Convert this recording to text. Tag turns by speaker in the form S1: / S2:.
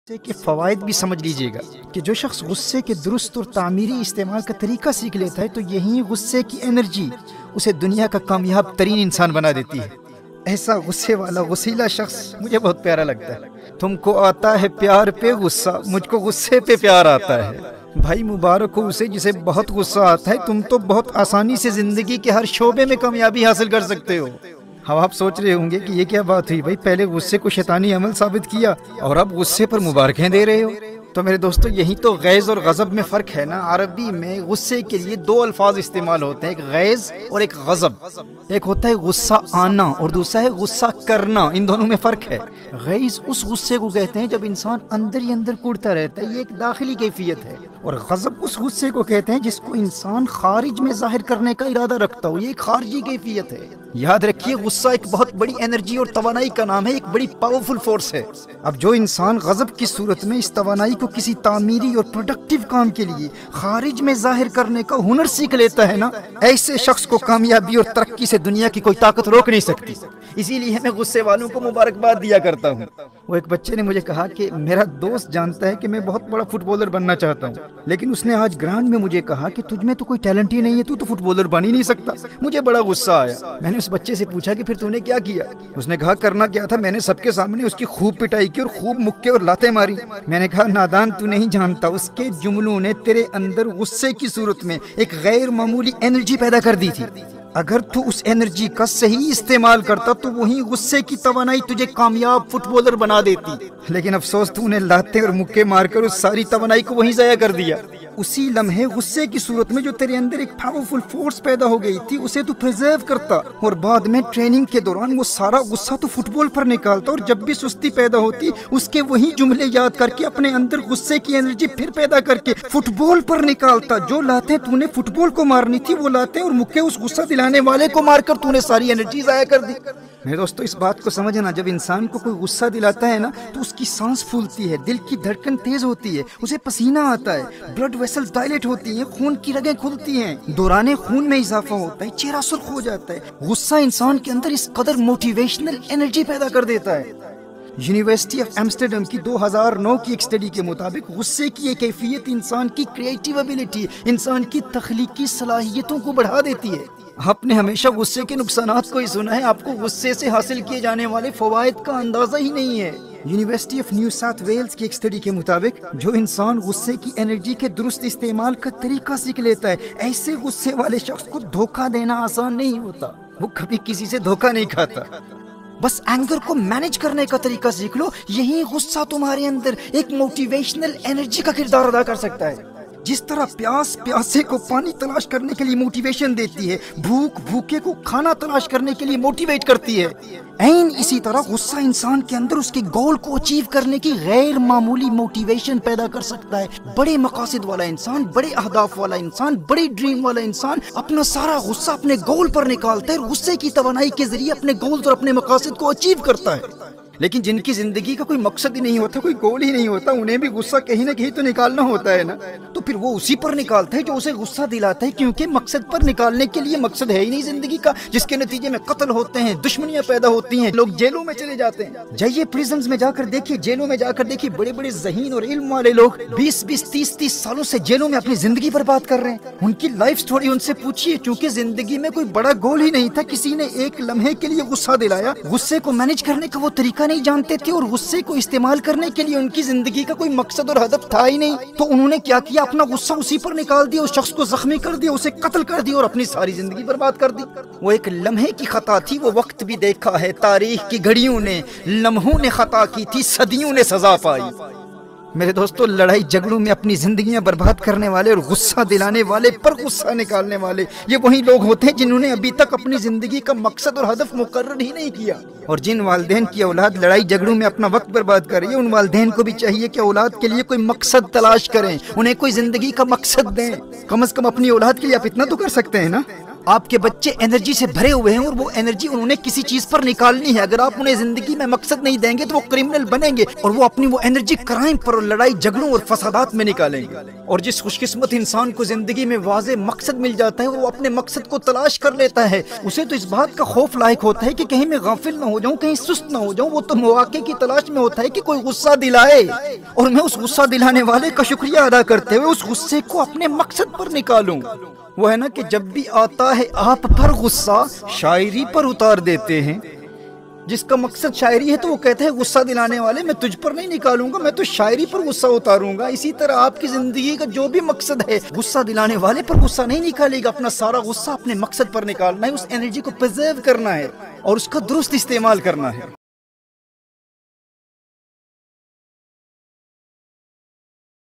S1: غصے کے فوائد بھی سمجھ لیجئے گا کہ جو شخص غصے کے درست اور تعمیری استعمال کا طریقہ سیکھ لیتا ہے تو یہی غصے کی انرجی اسے دنیا کا کامیاب ترین انسان بنا دیتی ہے۔ ایسا غصے والا غصیلا شخص مجھے بہت پیارا لگتا ہے۔ تم کو آتا ہے پیار پہ غصہ، مجھ کو غصے پہ پیار آتا ہے۔ بھائی مبارک ہو اسے جسے بہت غصہ آتا ہے، تم تو بہت آسانی سے زندگی کے ہر شعبے میں کامیابی حاصل کر سکتے ہو۔ اب آپ سوچ رہے ہوں گے کہ یہ کیا بات ہوئی، بھائی پہلے غصے کو شیطانی عمل ثابت کیا اور اب غصے پر مبارکیں دے رہے ہو۔ تو میرے دوستو یہی تو غیظ اور غضب میں فرق ہے نا۔ عربی میں غصے کے لیے دو الفاظ استعمال ہوتے ہیں، ایک غیظ اور ایک غضب۔ ایک ہوتا ہے غصہ آنا اور دوسرا ہے غصہ کرنا، ان دونوں میں فرق ہے۔ غیظ اس غصے کو کہتے ہیں جب انسان اندر ہی اندر کوڑتا رہتا ہے، یہ ایک داخلی کیفیت ہے، اور غضب اس غصے کو کہتے ہیں جس کو انسان خارج میں ظاہر کرنے کا ارادہ رکھتا ہو، یہ ایک خارجی کیفیت ہے۔ یاد رکھیے غصہ ایک بہت بڑی انرجی اور توانائی کا نام ہے، ایک بڑی پاورفل فورس ہے۔ اب جو انسان غضب کی صورت میں اس توانائی کو کسی تعمیری اور پروڈکٹیو کام کے لیے خارج میں ظاہر کرنے کا ہنر سیکھ لیتا ہے نا، ایسے شخص کو کامیابی اور ترقی سے دنیا کی کوئی طاقت روک نہیں سکتی۔ اسی لیے میں غصے والوں کو مبارکباد دیا کرتا ہوں۔ وہ ایک بچے نے مجھے کہا کہ میرا دوست جانتا ہے کہ میں بہت بڑا فٹ بالر بننا چاہتا ہوں، لیکن اس نے آج گراؤنڈ میں مجھے کہا کہ تجھ میں تو کوئی ٹیلنٹ ہی نہیں ہے، تو فٹ بالر بن ہی نہیں سکتا۔ مجھے بڑا غصہ آیا۔ میں نے اس بچے سے پوچھا کہ پھر تو نے کیا کیا؟ اس نے کہا کرنا کیا تھا، میں نے سب کے سامنے اس کی خوب پٹائی کی اور خوب مکے اور لاتیں ماری۔ میں نے کہا نادان تو نہیں جانتا، اس کے جملوں نے تیرے اندر غصے کی صورت میں ایک غیر معمولی انرجی پیدا کر دی تھی۔ اگر تو اس انرجی کا صحیح استعمال کرتا تو وہی غصے کی توانائی تجھے کامیاب فٹ بالر بنا دیتی، لیکن افسوس تو نے لاتیں اور مکے مار کر اس ساری توانائی کو وہیں ضائع کر دیا۔ اسی لمحے غصے کی صورت میں جو تیرے اندر ایک پاورفل فورس پیدا ہو گئی تھی اسے تو پریزرو کرتا، اور بعد میں ٹریننگ کے دوران وہ سارا غصہ تو فٹ بال پر نکالتا، اور جب بھی سستی پیدا ہوتی اس کے وہی جملے یاد کر کے اپنے اندر غصے کی انرجی پھر پیدا کر کے فٹ بال پر نکالتا۔ جو لاتیں تو نے فٹ بال کو مارنی تھی وہ لاتیں اور مکے اس غصہ دلانے والے کو مار کر تو نے ساری انرجی ضائع کر دی۔ میرے دوستو اس بات کو سمجھنا، جب انسان کو کوئی غصہ دلاتا ہے نا تو اس کی سانس پھولتی ہے، دل کی دھڑکن تیز ہوتی ہے، اسے پسینہ آتا ہے، بلڈ ویسل ڈائلیٹ ہوتی ہیں، خون کی رگیں کھلتی ہیں، دوران خون میں اضافہ ہوتا ہے، چہرہ سرخ ہو جاتا ہے۔ غصہ انسان کے اندر اس قدر موٹیویشنل انرجی پیدا کر دیتا ہے۔ یونیورسٹی آف ایمسٹرڈم کی 2009 کی ایک اسٹڈی کے مطابق غصے کی یہ کیفیت انسان کی کریٹیو ایبیلٹی، انسان کی تخلیقی صلاحیتوں کو بڑھا دیتی ہے۔ آپ نے ہمیشہ غصے کے نقصانات کو ہی سنا ہے، آپ کو غصے سے حاصل کیے جانے والے فوائد کا اندازہ ہی نہیں ہے۔ University of New South Wales کی ایک اسٹڈی کے مطابق جو انسان غصے کی انرجی کے درست استعمال کا طریقہ سیکھ لیتا ہے، ایسے غصے والے شخص کو دھوکہ دینا آسان نہیں ہوتا، وہ کبھی کسی سے دھوکہ نہیں کھاتا۔ بس اینگر کو مینج کرنے کا طریقہ سیکھ لو، یہی غصہ تمہارے اندر ایک موٹیویشنل انرجی کا کردار ادا کر سکتا ہے۔ جس طرح پیاس پیاسے کو پانی تلاش کرنے کے لیے موٹیویشن دیتی ہے، بھوک بھوکے کو کھانا تلاش کرنے کے لیے موٹیویٹ کرتی ہے، عین اسی طرح غصہ انسان کے اندر اس کے گول کو اچیو کرنے کی غیر معمولی موٹیویشن پیدا کر سکتا ہے۔ بڑے مقاصد والا انسان، بڑے اہداف والا انسان، بڑی ڈریم والا انسان اپنا سارا غصہ اپنے گول پر نکالتا ہے اور غصے کی توانائی کے ذریعے اپنے گولز اور اپنے مقاصد کو اچیو کرتا ہے۔ لیکن جن کی زندگی کا کوئی مقصد ہی نہیں ہوتا، کوئی گول ہی نہیں ہوتا، انہیں بھی غصہ کہیں نہ کہیں تو نکالنا ہوتا ہے نا، تو پھر وہ اسی پر نکالتا ہے جو اسے غصہ دلاتا ہے، کیونکہ مقصد پر نکالنے کے لیے مقصد ہے ہی نہیں زندگی کا، جس کے نتیجے میں قتل ہوتے ہیں، دشمنیاں پیدا ہوتی ہیں، لوگ جیلوں میں چلے جاتے ہیں۔ جائیے پریزنز میں جا کر دیکھیے، جیلوں میں جا کر دیکھیے، بڑے بڑے ذہین اور علم والے لوگ 20-20 30-30 سالوں سے جیلوں میں اپنی زندگی برباد کر رہے ہیں۔ ان کی لائف سٹوری ان سے پوچھیے، چونکہ زندگی میں کوئی بڑا گول ہی نہیں تھا، کسی نے ایک لمحے کے لیے غصہ دلایا، غصے کو مینج کرنے کا وہ طریقہ نہیں جانتے تھے اور غصے کو استعمال کرنے کے لیے ان کی زندگی کا کوئی مقصد اور ہدف تھا ہی نہیں، تو انہوں نے کیا کیا، اپنا غصہ اسی پر نکال دیا، اس شخص کو زخمی کر دیا، اسے قتل کر دیا اور اپنی ساری زندگی برباد کر دی۔ وہ ایک لمحے کی خطا تھی، وہ وقت بھی دیکھا ہے تاریخ کی گھڑیوں نے، لمحوں نے خطا کی تھی، صدیوں نے سزا پائی۔ میرے دوستو لڑائی جھگڑوں میں اپنی زندگیاں برباد کرنے والے اور غصہ دلانے والے پر غصہ نکالنے والے یہ وہی لوگ ہوتے ہیں جنہوں نے ابھی تک اپنی زندگی کا مقصد اور ہدف مقرر ہی نہیں کیا۔ اور جن والدین کی اولاد لڑائی جھگڑوں میں اپنا وقت برباد کر رہی ہے، ان والدین کو بھی چاہیے کہ اولاد کے لیے کوئی مقصد تلاش کریں، انہیں کوئی زندگی کا مقصد دیں۔ کم از کم اپنی اولاد کے لیے آپ اتنا تو کر سکتے ہیں نا۔ آپ کے بچے انرجی سے بھرے ہوئے ہیں اور وہ انرجی انہوں نے کسی چیز پر نکالنی ہے. اگر آپ انہیں زندگی میں مقصد نہیں دیں گے تو وہ کرمنل بنیں گے اور وہ اپنی وہ انرجی کرائم پر اور لڑائی جھگڑوں اور فسادات میں نکالیں گے. اور جس خوش قسمت انسان کو زندگی میں واضح مقصد مل جاتا ہے اور وہ اپنے مقصد کو تلاش کر لیتا ہے، اسے تو اس بات کا خوف لاحق ہوتا ہے کہ کہیں میں غافل نہ ہو جاؤں، کہیں سست نہ ہو جاؤں. وہ تو مواقع کی تلاش میں ہوتا ہے کہ کوئی غصہ دلائے اور میں اس غصہ دلانے والے کا شکریہ ادا کرتے ہوئے اس غصے کو اپنے مقصد پر نکالوں. وہ ہے نا کہ جب بھی آتا ہے آپ پر غصہ شاعری پر اتار دیتے ہیں. جس کا مقصد شاعری ہے تو وہ کہتے ہیں غصہ دلانے والے میں تجھ پر نہیں نکالوں گا، میں تو شاعری پر غصہ اتاروں گا. اسی طرح آپ کی زندگی کا جو بھی مقصد ہے غصہ دلانے والے پر غصہ نہیں نکالے گا، اپنا سارا غصہ اپنے مقصد پر نکالنا ہے. اس انرجی کو پرزرو کرنا ہے اور اس کا درست استعمال کرنا ہے.